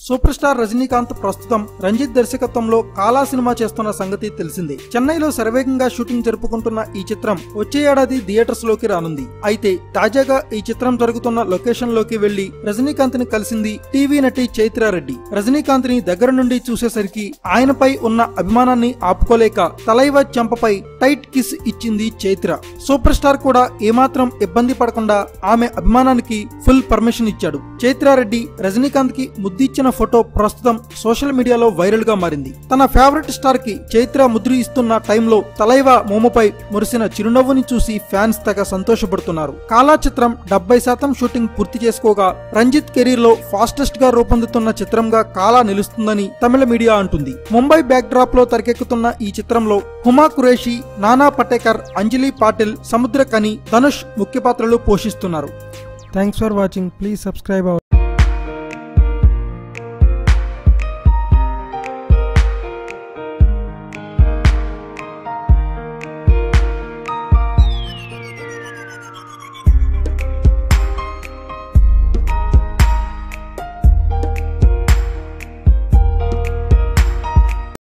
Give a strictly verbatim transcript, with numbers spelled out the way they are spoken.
Super star Rajinikanth ప్రస్తుతం రంజిత్ దర్శకత్వంలో కాలా సినిమా చేస్తున్న సంగతి తెలిసిందే. చెన్నైలో శరవేగంగా షూటింగ్ జరుపుకుంటున్న ఈ చిత్రం వచ్చే ఏడాది థియేటర్స్ లోకి రానుంది. అయితే తాజాగా ఈ చిత్రం జరుగుతున్న లొకేషన్ లోకి వెళ్లి రజనీకాంత్ ని కలిసింది టీవీ నటి చైత్రారెడ్డి. రజనీకాంత్ ని దగ్గర నుండి చూసేసరికి ఆయనపై ఉన్న అభిమానాన్ని ఆపుకోలేక తలైవా చెంపపై టైట్ కిస్ ఇచ్చింది చైత్ర. సూపర్ స్టార్ కూడా ఏమాత్రం ఇబ్బంది పడకుండా ఆమె అభిమానానికి ఫుల్ పర్మిషన్ ఇచ్చాడు. చైత్రారెడ్డి రజనీకాంత్ కి ముద్దిచ్చిన ఫోటో ప్రస్తుతం సోషల్ మీడియాలో వైరల్ గా మారింది. తన ఫేవరెట్ స్టార్ కి చైత్ర ముద్దు ఇస్తున్న టైంలో తలైవా మోముపై మురిసిన చిరునవ్వుని చూసి ఫ్యాన్స్ తెగ సంతోషపడుతున్నారు. కాలా చిత్రం డెబ్బై శాతం షూటింగ్ పూర్తి చేసుకోగా రంజిత్ కెరీర్ లో ఫాస్టెస్ట్ గా రూపొందుతున్న చిత్రంగా కాలా నిలుస్తుందని తమిళ మీడియా అంటుంది. ముంబై బ్యాక్ డ్రాప్ లో తెరకెక్కుతున్న ఈ చిత్రంలో హుమా ఖురేషి, నానా పటేకర్, అంజలి పాటిల్, సముద్రకని, ధనుష్ ముఖ్య పాత్రలు పోషిస్తున్నారు. Thanks for watching. Please subscribe hour